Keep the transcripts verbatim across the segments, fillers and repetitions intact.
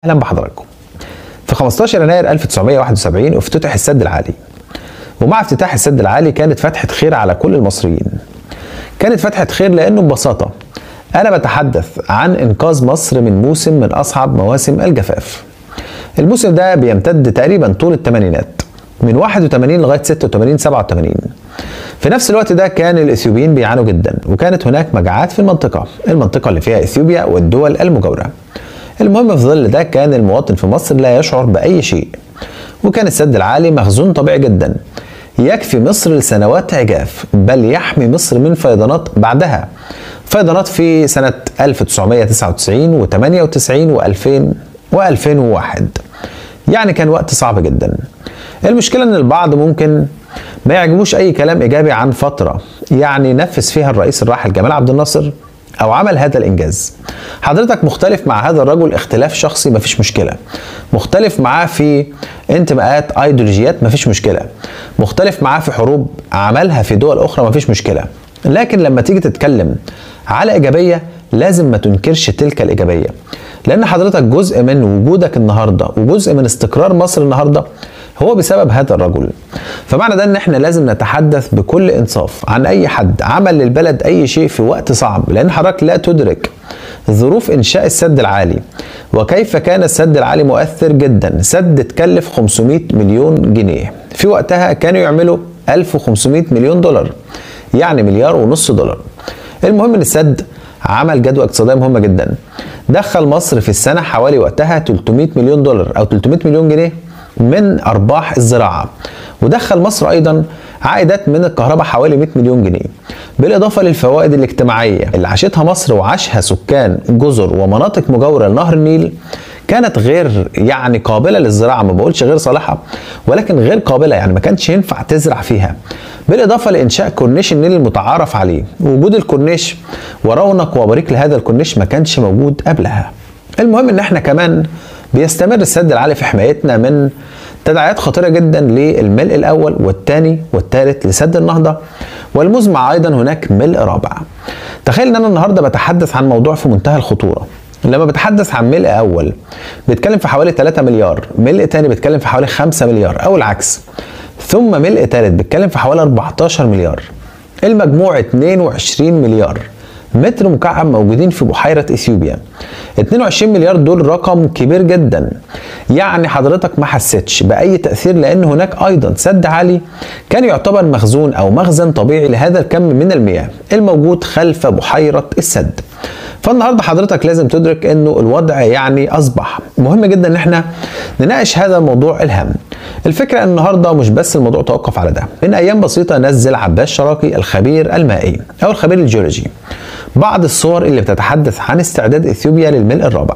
اهلا بحضراتكم. في خمستاشر يناير ألف وتسعمائة وواحد وسبعين افتتح السد العالي، ومع افتتاح السد العالي كانت فتحة خير على كل المصريين. كانت فتحة خير لأنه ببساطة أنا بتحدث عن إنقاذ مصر من موسم من أصعب مواسم الجفاف. الموسم ده بيمتد تقريبا طول الثمانينات من واحد وثمانين لغاية ستة وثمانين سبعة وثمانين. في نفس الوقت ده كان الإثيوبيين بيعانوا جدا، وكانت هناك مجاعات في المنطقة المنطقة اللي فيها إثيوبيا والدول المجاورة. المهم في ظل ده كان المواطن في مصر لا يشعر بأي شيء، وكان السد العالي مخزون طبيعي جدا يكفي مصر لسنوات عجاف، بل يحمي مصر من فيضانات بعدها. فيضانات في سنة ألف وتسعمائة وتسعة وتسعين وثمانية وتسعين وألفين وألفين وواحد، يعني كان وقت صعب جدا. المشكلة ان البعض ممكن ما يعجبوش اي كلام ايجابي عن فترة يعني نفذ فيها الرئيس الراحل جمال عبد الناصر او عمل هذا الانجاز. حضرتك مختلف مع هذا الرجل اختلاف شخصي مفيش مشكلة، مختلف معاه في انتماءات ايديولوجيات مفيش مشكلة، مختلف معاه في حروب عملها في دول اخرى مفيش مشكلة، لكن لما تيجي تتكلم على ايجابية لازم ما تنكرش تلك الايجابية، لان حضرتك جزء من وجودك النهاردة وجزء من استقرار مصر النهاردة هو بسبب هذا الرجل. فمعنى ده ان احنا لازم نتحدث بكل انصاف عن اي حد عمل للبلد اي شيء في وقت صعب، لان حضرتك لا تدرك ظروف انشاء السد العالي وكيف كان السد العالي مؤثر جدا. سد تكلف خمسمائة مليون جنيه، في وقتها كانوا يعملوا ألف وخمسمائة مليون دولار، يعني مليار ونص دولار. المهم ان السد عمل جدوى اقتصادية مهمة جدا، دخل مصر في السنة حوالي وقتها ثلاثمائة مليون دولار او ثلاثمائة مليون جنيه من ارباح الزراعه، ودخل مصر ايضا عائدات من الكهرباء حوالي مائة مليون جنيه، بالاضافه للفوائد الاجتماعيه اللي عاشتها مصر وعاشها سكان جزر ومناطق مجاوره لنهر النيل، كانت غير يعني قابله للزراعه، ما بقولش غير صالحه ولكن غير قابله، يعني ما كانش ينفع تزرع فيها. بالاضافه لانشاء كورنيش النيل المتعارف عليه، وجود الكورنيش ورونق وبريق لهذا الكورنيش ما كانش موجود قبلها. المهم ان احنا كمان بيستمر السد العالي في حمايتنا من تداعيات خطيرة جدا للملء الأول والثاني والثالث لسد النهضة، والمزمع أيضا هناك ملء رابع. تخيل أن أنا النهاردة بتحدث عن موضوع في منتهى الخطورة. لما بتحدث عن ملء أول بيتكلم في حوالي ثلاثة مليار، ملء ثاني بيتكلم في حوالي خمسة مليار أو العكس، ثم ملء ثالث بيتكلم في حوالي أربعتاشر مليار، المجموع اثنين وعشرين مليار متر مكعب موجودين في بحيرة إثيوبيا. اثنين وعشرين مليار دول رقم كبير جدا، يعني حضرتك ما حسيتش بأي تأثير، لأن هناك أيضا سد عالي كان يعتبر مخزون أو مخزن طبيعي لهذا الكم من المياه الموجود خلف بحيرة السد. فالنهارده حضرتك لازم تدرك انه الوضع يعني اصبح مهم جدا ان احنا نناقش هذا الموضوع الهام. الفكره ان النهارده مش بس الموضوع توقف على ده، من ايام بسيطه نزل عباس شراقي الخبير المائي او الخبير الجيولوجي بعض الصور اللي بتتحدث عن استعداد اثيوبيا للملء الرابع.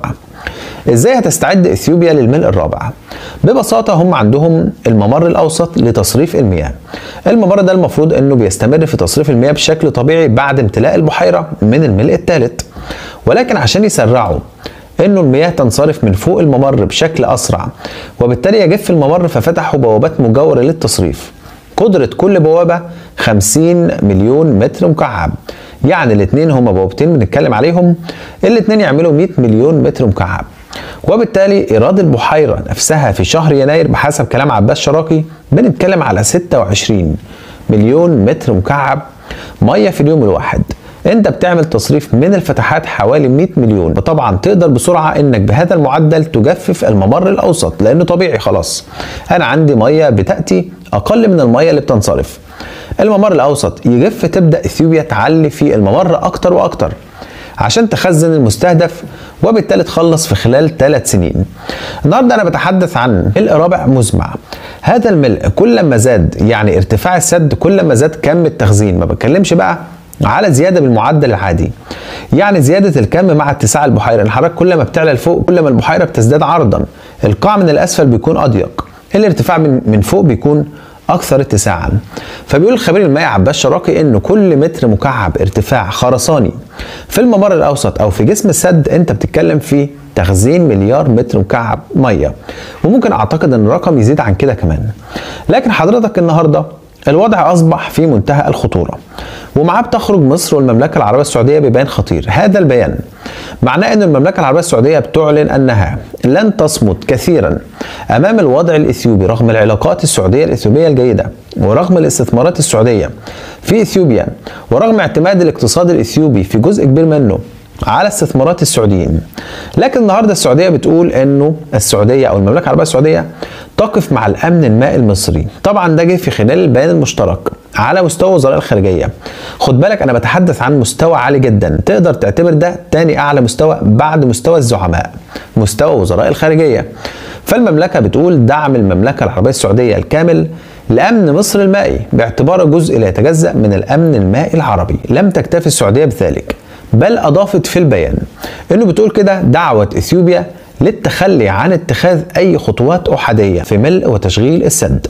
ازاي هتستعد اثيوبيا للملء الرابع؟ ببساطه هم عندهم الممر الاوسط لتصريف المياه. الممر ده المفروض انه بيستمر في تصريف المياه بشكل طبيعي بعد امتلاء البحيره من الملء الثالث، ولكن عشان يسرعوا انه المياه تنصرف من فوق الممر بشكل اسرع وبالتالي يجف الممر، ففتحوا بوابات مجاوره للتصريف. قدره كل بوابه خمسين مليون متر مكعب، يعني الاثنين هما بوابتين بنتكلم عليهم، الاثنين يعملوا مائة مليون متر مكعب. وبالتالي ايراد البحيره نفسها في شهر يناير بحسب كلام عباس شراقي بنتكلم على ستة وعشرين مليون متر مكعب ميه في اليوم الواحد. انت بتعمل تصريف من الفتحات حوالي مائة مليون، وطبعا تقدر بسرعه انك بهذا المعدل تجفف الممر الاوسط، لانه طبيعي خلاص انا عندي ميه بتاتي اقل من الميه اللي بتنصرف. الممر الاوسط يجف، تبدا اثيوبيا تعلي في الممر اكتر واكتر عشان تخزن المستهدف، وبالتالي تخلص في خلال ثلاث سنين. النهارده انا بتحدث عن ملء رابع مزمع. هذا الملء كل ما زاد يعني ارتفاع السد كل ما زاد كم التخزين، ما بتكلمش بقى على زياده بالمعدل العادي، يعني زياده الكم مع اتساع البحيره. الحركه كل ما بتعلى لفوق كل ما البحيره بتزداد عرضا، القاع من الاسفل بيكون اضيق، الارتفاع من من فوق بيكون اكثر اتساعا. فبيقول الخبير المائي عباس شراقي ان كل متر مكعب ارتفاع خرساني في الممر الاوسط او في جسم السد انت بتتكلم في تخزين مليار متر مكعب ميه، وممكن اعتقد ان الرقم يزيد عن كده كمان. لكن حضرتك النهارده الوضع أصبح في منتهى الخطورة، ومعاه بتخرج مصر والمملكة العربية السعودية ببيان خطير. هذا البيان معناه أن المملكة العربية السعودية بتعلن أنها لن تصمت كثيرا أمام الوضع الإثيوبي رغم العلاقات السعودية الإثيوبية الجيدة، ورغم الاستثمارات السعودية في إثيوبيا، ورغم اعتماد الاقتصاد الإثيوبي في جزء كبير منه على استثمارات السعوديين. لكن النهارده السعوديه بتقول انه السعوديه او المملكه العربيه السعوديه تقف مع الامن المائي المصري. طبعا ده جه في خلال البيان المشترك على مستوى وزراء الخارجيه. خد بالك انا بتحدث عن مستوى عالي جدا، تقدر تعتبر ده تاني اعلى مستوى بعد مستوى الزعماء، مستوى وزراء الخارجيه. فالمملكه بتقول دعم المملكه العربيه السعوديه الكامل لامن مصر المائي باعتباره جزء لا يتجزأ من الامن المائي العربي. لم تكتفي السعوديه بذلك، بل أضافت في البيان أنه بتقول كده دعوة إثيوبيا للتخلي عن اتخاذ أي خطوات أحادية في ملء وتشغيل السد.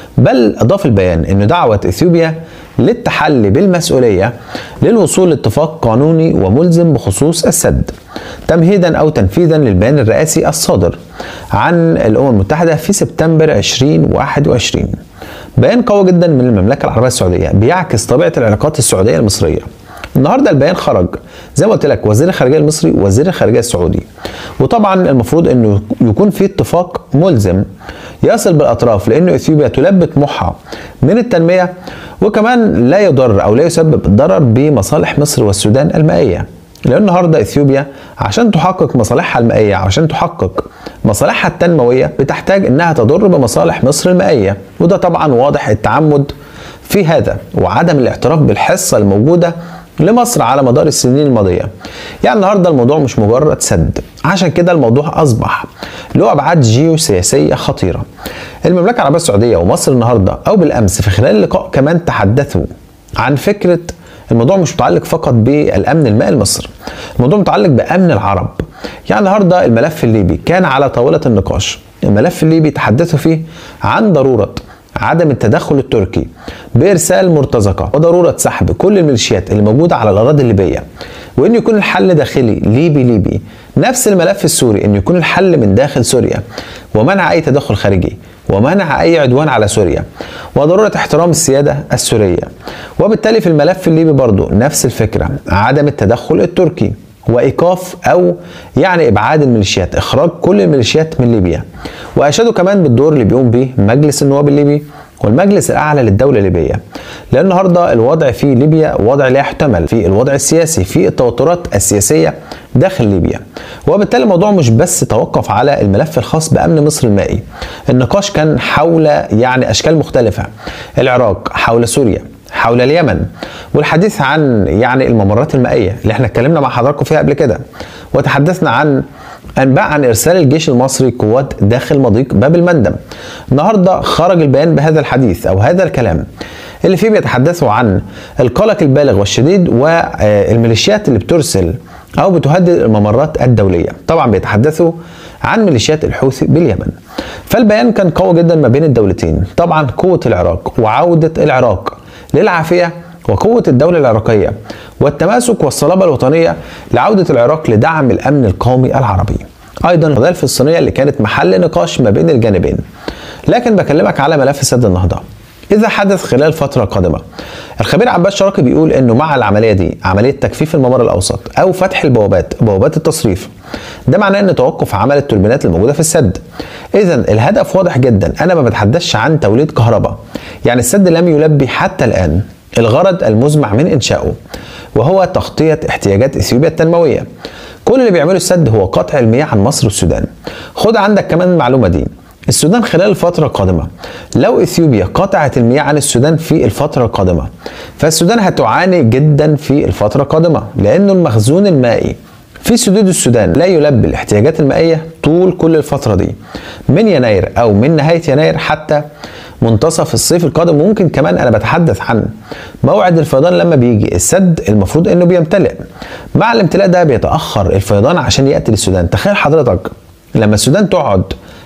بل أضاف البيان أنه دعوة إثيوبيا للتحلي بالمسؤولية للوصول لاتفاق قانوني وملزم بخصوص السد، تمهيدا أو تنفيذا للبيان الرئاسي الصادر عن الأمم المتحدة في سبتمبر ألفين وواحد وعشرين. بيان قوي جدا من المملكة العربية السعودية بيعكس طبيعة العلاقات السعودية المصرية. النهارده البيان خرج زي ما قلت لك وزير الخارجيه المصري ووزير الخارجيه السعودي، وطبعا المفروض انه يكون في اتفاق ملزم يصل بالاطراف، لانه اثيوبيا تلبي طموحها من التنميه، وكمان لا يضر او لا يسبب ضرر بمصالح مصر والسودان المائيه. لان النهارده اثيوبيا عشان تحقق مصالحها المائيه، عشان تحقق مصالحها التنمويه، بتحتاج انها تضر بمصالح مصر المائيه، وده طبعا واضح التعمد في هذا وعدم الاعتراف بالحصه الموجوده لمصر على مدار السنين الماضية. يعني النهارده الموضوع مش مجرد سد، عشان كده الموضوع أصبح له أبعاد جيوسياسية خطيرة. المملكة العربية السعودية ومصر النهارده أو بالأمس في خلال اللقاء كمان تحدثوا عن فكرة الموضوع مش متعلق فقط بالأمن المائي لمصر، الموضوع متعلق بأمن العرب. يعني النهارده الملف الليبي كان على طاولة النقاش. الملف الليبي تحدثوا فيه عن ضرورة عدم التدخل التركي بإرسال مرتزقة، وضرورة سحب كل الميليشيات اللي موجودة على الأراضي الليبية، وإن يكون الحل داخلي ليبي ليبي. نفس الملف السوري، إن يكون الحل من داخل سوريا، ومنع أي تدخل خارجي، ومنع أي عدوان على سوريا، وضرورة احترام السيادة السورية. وبالتالي في الملف الليبي برضو نفس الفكرة، عدم التدخل التركي، وإيقاف أو يعني إبعاد الميليشيات، إخراج كل الميليشيات من ليبيا. وأشادوا كمان بالدور اللي بيقوم به مجلس النواب الليبي والمجلس الأعلى للدولة الليبية، لأن النهارده الوضع في ليبيا وضع لا يحتمل، في الوضع السياسي، في التوترات السياسية داخل ليبيا. وبالتالي الموضوع مش بس توقف على الملف الخاص بأمن مصر المائي، النقاش كان حول يعني أشكال مختلفة، العراق، حول سوريا، حول اليمن، والحديث عن يعني الممرات المائية اللي احنا اتكلمنا مع حضراتكم فيها قبل كده، وتحدثنا عن أنباء عن إرسال الجيش المصري قوات داخل مضيق باب المندم. النهارده خرج البيان بهذا الحديث أو هذا الكلام اللي فيه بيتحدثوا عن القلق البالغ والشديد والميليشيات اللي بترسل أو بتهدد الممرات الدولية. طبعا بيتحدثوا عن ميليشيات الحوثي باليمن. فالبيان كان قوي جدا ما بين الدولتين، طبعا قوة العراق وعودة العراق للعافية، وقوة الدولة العراقية والتماسك والصلابة الوطنية لعودة العراق لدعم الأمن القومي العربي. أيضا القضية الفلسطينية اللي كانت محل نقاش ما بين الجانبين. لكن بكلمك على ملف سد النهضة إذا حدث خلال فترة قادمة. الخبير عباس شراقي بيقول إنه مع العملية دي، عملية تجفيف الممر الأوسط أو فتح البوابات، بوابات التصريف، ده معناه إن توقف عمل التوربينات الموجودة في السد. إذا الهدف واضح جدا، أنا ما بتحدثش عن توليد كهرباء، يعني السد لم يلبي حتى الآن الغرض المزمع من إنشائه، وهو تغطية احتياجات إثيوبيا التنموية. كل اللي بيعمله السد هو قطع المياه عن مصر والسودان. خد عندك كمان المعلومة دي، السودان خلال الفترة القادمة لو إثيوبيا قطعت المياه عن السودان في الفترة القادمة، فالسودان هتعاني جدا في الفترة القادمة، لأنه المخزون المائي في سدود السودان لا يلبي الاحتياجات المائية طول كل الفترة دي، من يناير أو من نهاية يناير حتى منتصف الصيف القادم. ممكن كمان أنا بتحدث عن موعد الفيضان لما بيجي السد المفروض إنه بيمتلئ، مع الامتلاء ده بيتأخر الفيضان عشان يأتي للسودان. تخيل حضرتك لما السودان تقعد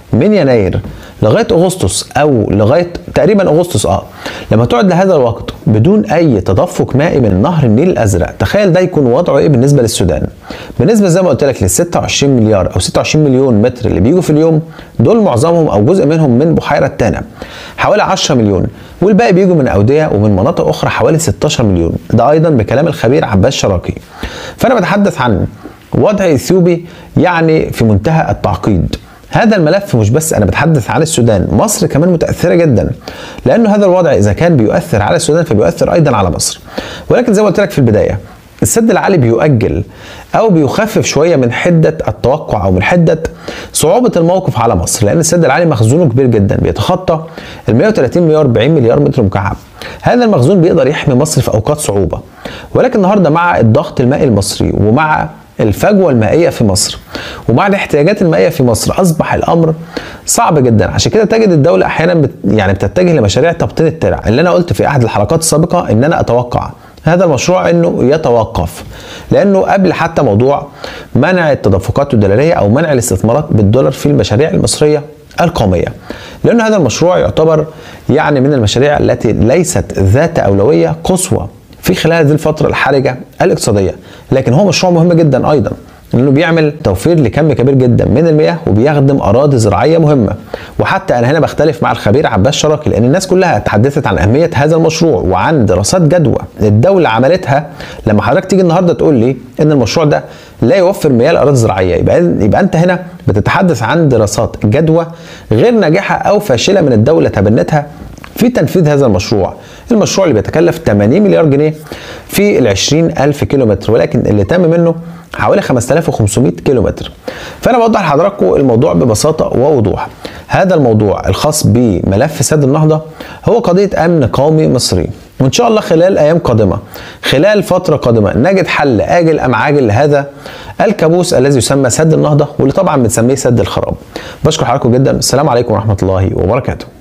من يناير لغايه اغسطس او لغايه تقريبا اغسطس اه لما تقعد لهذا الوقت بدون اي تدفق مائي من نهر النيل الازرق، تخيل ده يكون وضعه ايه بالنسبه للسودان. بالنسبه زي ما قلت لك لل ستة وعشرين مليار او ستة وعشرين مليون متر اللي بيجوا في اليوم، دول معظمهم او جزء منهم من بحيره تانا حوالي عشرة مليون، والباقي بيجوا من اوديه ومن مناطق اخرى حوالي ستاشر مليون، ده ايضا بكلام الخبير عباس شراقي. فانا بتحدث عن وضع اثيوبي يعني في منتهى التعقيد. هذا الملف مش بس انا بتحدث عن السودان، مصر كمان متاثره جدا، لانه هذا الوضع اذا كان بيؤثر على السودان فبيؤثر ايضا على مصر. ولكن زي ما قلت لك في البدايه، السد العالي بيؤجل او بيخفف شويه من حده التوقع او من حده صعوبه الموقف على مصر، لان السد العالي مخزونه كبير جدا بيتخطى ال مئة وثلاثين مئة وأربعين مليار متر مكعب. هذا المخزون بيقدر يحمي مصر في اوقات صعوبه، ولكن النهارده مع الضغط المائي المصري ومع الفجوه المائيه في مصر ومع الاحتياجات المائيه في مصر اصبح الامر صعب جدا. عشان كده تجد الدوله احيانا بت يعني بتتجه لمشاريع تبطين الترع، اللي انا قلت في احد الحلقات السابقه ان انا اتوقع هذا المشروع انه يتوقف، لانه قبل حتى موضوع منع التدفقات الدولاريه او منع الاستثمارات بالدولار في المشاريع المصريه القوميه، لأن هذا المشروع يعتبر يعني من المشاريع التي ليست ذات أولوية قصوى في خلال هذه الفترة الحرجة الاقتصادية، لكن هو مشروع مهم جدا أيضا لأنه بيعمل توفير لكم كبير جدا من المياه وبيخدم أراضي زراعية مهمة. وحتى أنا هنا بختلف مع الخبير عباس شراقي، لأن الناس كلها تحدثت عن أهمية هذا المشروع وعن دراسات جدوى الدولة عملتها. لما حضرتك تيجي النهارده تقول لي إن المشروع ده لا يوفر مياه لأراضي زراعية، يبقى يبقى أنت هنا بتتحدث عن دراسات جدوى غير ناجحة أو فاشلة من الدولة تبنتها في تنفيذ هذا المشروع. المشروع اللي بيتكلف ثمانين مليار جنيه في ال عشرين ألف كيلومتر، ولكن اللي تم منه حوالي خمسة آلاف وخمسمئة كيلومتر. فأنا بوضح لحضراتكم الموضوع ببساطة ووضوح. هذا الموضوع الخاص بملف سد النهضة هو قضية أمن قومي مصري، وإن شاء الله خلال أيام قادمة، خلال فترة قادمة، نجد حل آجل أم عاجل لهذا الكابوس الذي يسمى سد النهضة، واللي طبعا بنسميه سد الخراب. بشكر حضراتكم جدا، السلام عليكم ورحمة الله وبركاته.